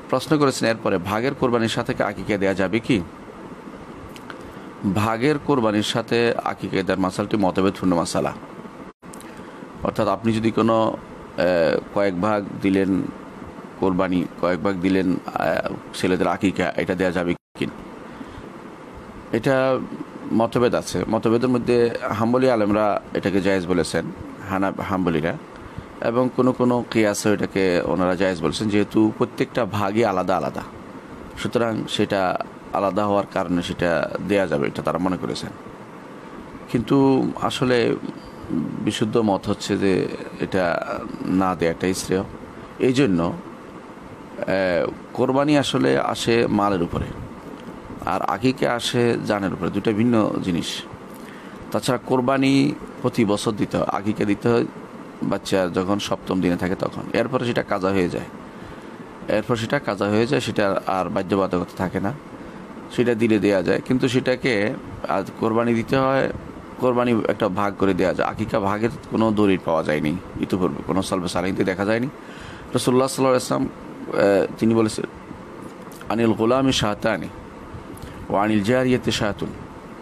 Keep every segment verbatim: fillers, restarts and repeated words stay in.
প্রশ্ন করেছেন এরপরে ভাগের কোরবানির সাথে আকিকা দেওয়া যাবে কি? ভাগের কোরবানির সাথে আকিকা দেওয়ার মাসালাটি মতভেদপূর্ণ মাসালা। অর্থাৎ আপনি যদি কোনো কয়েক ভাগ দিলেন কোরবানি, কয়েক ভাগ দিলেন ছেলেদের আকিকা, এটা দেওয়া যাবে কি? এটা মতভেদ আছে। মতভেদের মধ্যে হাম্বলি আলেমরা এটাকে জায়েজ বলেছেন, হানা হাম্বলিরা, এবং কোনো কোনো কিয়াসে এটাকে ওনারা জায়েজ বলেছেন, যেহেতু প্রত্যেকটা ভাগই আলাদা আলাদা, সুতরাং সেটা আলাদা হওয়ার কারণে সেটা দেয়া যাবে, এটা তারা মনে করেছেন। কিন্তু আসলে বিশুদ্ধ মত হচ্ছে যে এটা না দেয়াটাই শ্রেয়। এই জন্য কোরবানি আসলে আসে মালের উপরে, আর আকিকা আসে জানের উপরে, দুটো ভিন্ন জিনিস। তাছাড়া কোরবানি প্রতি বছর দিতে হয়, আকিকা দিতে হয় বাচ্চা যখন সপ্তম দিনে থাকে তখন, এরপরে সেটা কাজা হয়ে যায়, এরপর সেটা কাজা হয়ে যায়, সেটা আর বাধ্যবাধকতা থাকে না, সেটা দিলে দেয়া যায়। কিন্তু সেটাকে আর কোরবানি দিতে হয়, কোরবানি একটা ভাগ করে দেওয়া যায়। আকিকা ভাগের কোনো দলিল পাওয়া যায়নি, ইতিপূর্বে কোনো সালবে সালাহিতে দেখা যায়নি। রাসূলুল্লাহ সাল্লাল্লাহু আলাইহি ওয়াসাল্লাম তিনি বলেছেন, আনিল গোলামি শাহতানি ও আনিল জারিয়াতি শাহতুন,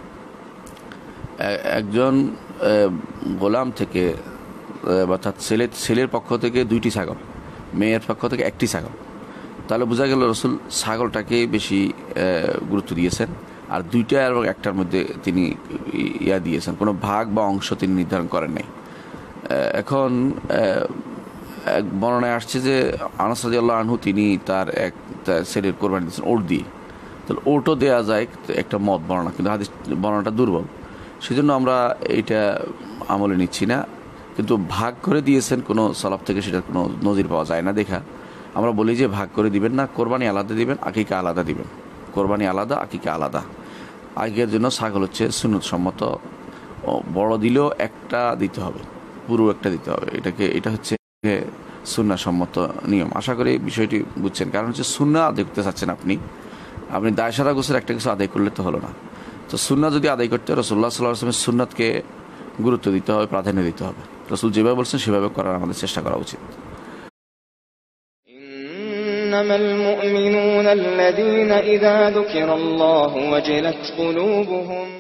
একজন গোলাম থেকে অর্থাৎ ছেলে ছেলের পক্ষ থেকে দুইটি ছাগল, মেয়ের পক্ষ থেকে একটি ছাগল। তাহলে বোঝা গেল রসুল ছাগলটাকে বেশি গুরুত্ব দিয়েছেন, আর দুইটা এবং একটার মধ্যে তিনি ইয়া দিয়েছেন, কোনো ভাগ বা অংশ তিনি নির্ধারণ করেন নাই। এখন এক বর্ণনায় আসছে যে আনাস রাদিয়াল্লাহু আনহু তিনি তার এক ছেলের কোরবানি দিয়েছেন ওট দিয়ে। তাহলে ওটও দেওয়া যায় একটা মত বর্ণনা, কিন্তু হাদিস বর্ণনাটা দুর্বল, সেজন্য আমরা এইটা আমলে নিচ্ছি না। কিন্তু ভাগ করে দিয়েছেন কোনো সালাফ থেকে সেটার কোনো নজির পাওয়া যায় না দেখা। আমরা বলি যে ভাগ করে দিবেন না, কোরবানি আলাদা দিবেন, আকিকা আলাদা দিবেন। কোরবানি আলাদা, আকিকা আলাদা। আকিকার জন্য ছাগল হচ্ছে সুন্নত সম্মত, বড় দিলেও একটা দিতে হবে, পুরো একটা দিতে হবে, এটাকে এটা হচ্ছে সুন্নাহ সম্মত নিয়ম। আশা করি বিষয়টি বুঝছেন। কারণ হচ্ছে সুন্নাহ আদায় করতে চাচ্ছেন আপনি, আপনি দায় সারা গোছের একটা কিছু আদায় করলে তো হলো না। তো সুন্নাহ যদি আদায় করতে হয়, রাসূলুল্লাহ সাল্লাল্লাহু আলাইহি ওয়াসাল্লামের সুন্নাতকে গুরুত্ব দিতে হবে, প্রাধান্য দিতে হবে। রাসূল যেভাবে বলছেন সেভাবে করার আমাদের চেষ্টা করা উচিত। ইন্নামাল মুমিনুনা আল্লাযীনা ইযা যুকিরাল্লাহু ওয়াজিলাত কুলুবুহুম